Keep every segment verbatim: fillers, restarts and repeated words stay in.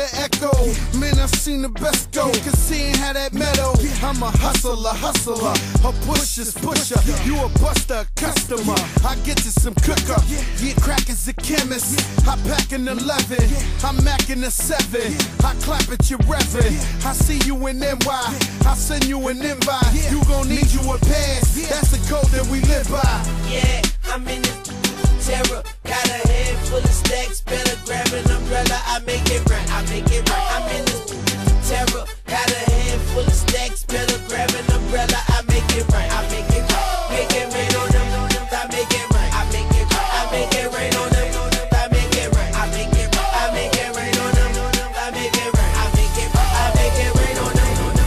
the echo. Man, I've seen the best go, cause seeing how that meadow. I'm a hustler, hustler, a pusher's pusher. You a buster, customer. I get you some cooker. Yeah, crack is a chemist. I pack an eleven. I'm macking a seven. I clap at your revving. I see you in N Y. I send you an invite. You gon' need you a pass. That's the code that we live by. Yeah, I'm in the terror. Got a head full of stacks. Better grab an umbrella. I make it right. I make it right. I'm in the terror. Got a head full of stacks. Better grab an umbrella. I make it right. I make it right. Make it rain on them. I make it right. I make it right. I make it rain on them. I make it right. I make it right. I make it rain on them. I make it right. I make it right. I make it rain on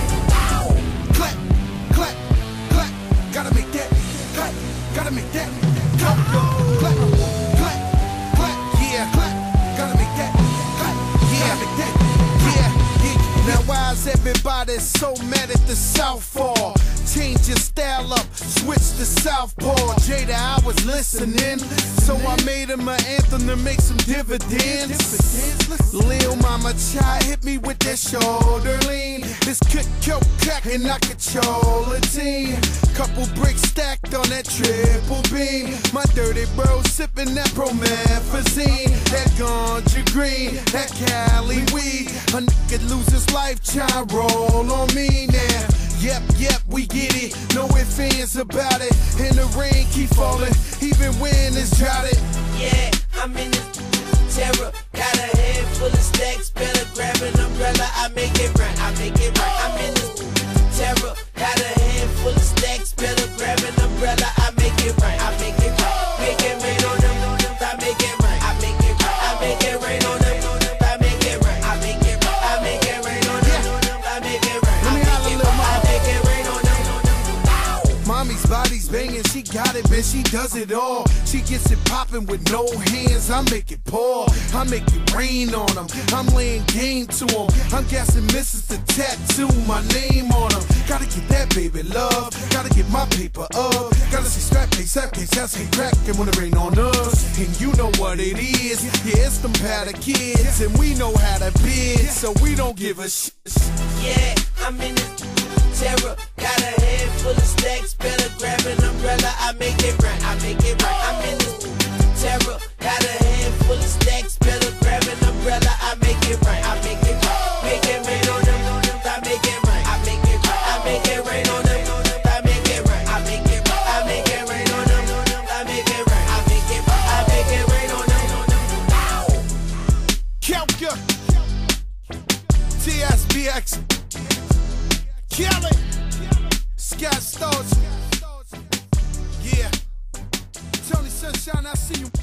them. Clap, clap, clap. Gotta make that. Clap, gotta make that. Clap, clap, clap, clap. Yeah, clap. Gotta make that. Clap, yeah, make that. Yeah, yeah. Now why is everybody so mad at the Southpaw? Change your style up, switch to Southpaw. Jada, I was listening, so I made him an anthem to make some dividends. Lil Mama Chai hit me with that shoulder lean. This kick, kill, crack, and I control a team. Couple bricks stacked on that triple beam. My dirty bro sipping that promethazine. That ganja green, that Cali weed. A nigga lose his life, try roll on me now. Yep, yep, we get it. No ifs, ands about it. And the rain keep falling, even when it's droughted. Yeah, I'm in the terror. Got a head full of stacks. Better grab an umbrella. I make it right. I make it right. I'm in the terror. Got a head full of stacks. Better grab an umbrella. I make it right. I make it right. Make it rain on them. I make it right. I make it right. I make it rain on them. I make it right. I make it right. I make it rain on them. I make it right. Let me holler, little mama. I make it rain on them. Mommy's body's banging, she got it, man, she does it all. She gets it popping with no hands, I make it pour. I make it rain on them, I'm laying game to them. I'm guessing missus the tattoo, my name on them. Gotta get that baby love, gotta get my paper up. Gotta see strap case, strap case, that's ain't crackin' when it rain on us. And you know what it is, yeah, it's them powder kids. And we know how to bid, so we don't give a shit. Yeah, I'm in the terror. Got a head full of stacks. Better grab an umbrella. I make it right. I make it right. I'm in the terror. Got a head full of stacks. Better grab an umbrella. I make it right. I make it right. Make it rain on them. I make it right. I make it right. I make it rain on them. I make it right. I make it right. I make it rain on them. I make it right. I make it right. I make it rain on them. Kelka, T S B X, Kelly, Scott Stoltz, yeah, Tony Sunshine, I see you.